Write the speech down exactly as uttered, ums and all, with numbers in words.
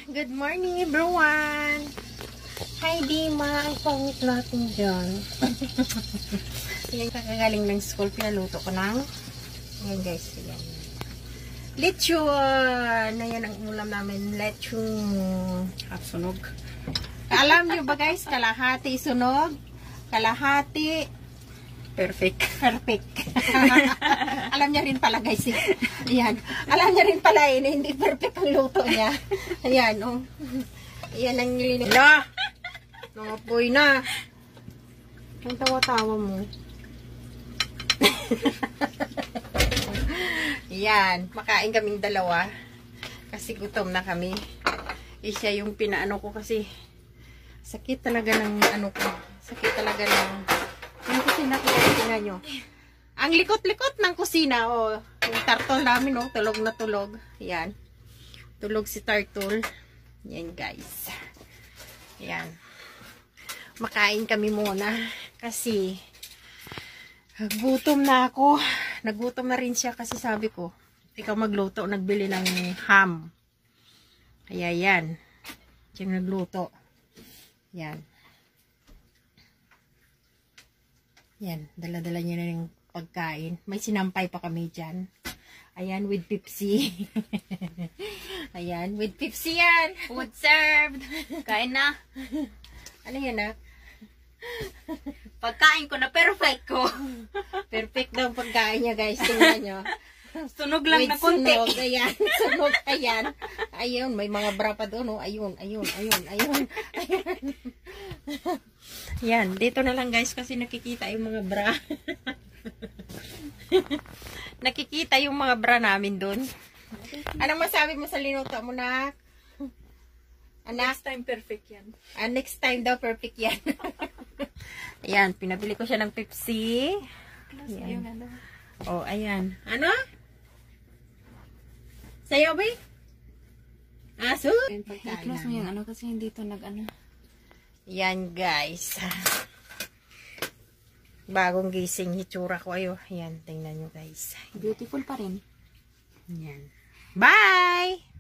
Good morning everyone! Hi Dima! Ang pangit natin dyan. Yan, kakagaling ng school. Pinaluto ko ng ayan guys. Ayan. Lechon! Na yan ang ulam namin. Lechon. At sunog. Alam nyo ba guys? Kalahati sunog. Kalahati perfect. Perfect. Alam niya rin pala guys. Eh. Ayan. Alam niya rin pala eh, hindi perfect ang luto niya. Ayan oh. Ayan ang nilinig. Hala! Nangapoy na. Ang tawa-tawa mo. Ayan. Makain kaming dalawa. Kasi gutom na kami. Isya yung pinaano ko kasi sakit talaga ng ano ko. Sakit talaga ng yung kusina ko. Tingnan nyo. Ang likot-likot ng kusina. Oh. Yung turtle namin. Oh. Tulog na tulog. Ayan. Tulog si turtle. Ayan guys. Ayan. Makain kami muna. Kasi gutom na ako. Nagutom na rin siya kasi sabi ko, ikaw magluto. Nagbili ng ham. Kaya yan. Siyang nagluto. Yan. Yan. Dala-dala niya na ng pagkain. May sinampay pa kami dyan. Ayan, with Pepsi. Ayan, with Pepsi yan. Food served. Kain na. Ano yan ah? Pagkain ko na perfect ko. Perfect daw ang pagkain niya guys. Tingnan nyo. Sunog lang with na konti. Sunog, ayan. Sunog, ayan. Ayun, may mga bra pa doon. Oh. Ayun, ayun, ayun, ayun. Ayun. Yan, dito na lang guys kasi nakikita yung mga bra. Nakikita yung mga bra namin doon. Anong masabi mo sa linuto mo na? Anak? Next time perfect yan. Ah, next time daw perfect yan. Ayan, pinabili ko siya ng Pepsi. Ayan. Yung ano. Oh, ayan. Ano? Sayo ba? Aso? I-close mo yung ano kasi hindi to nag-ano. Yan guys. Bagong gising hitsura ko. Ayo, ayan, tingnan nyo guys. Beautiful pa rin. Yan. Bye!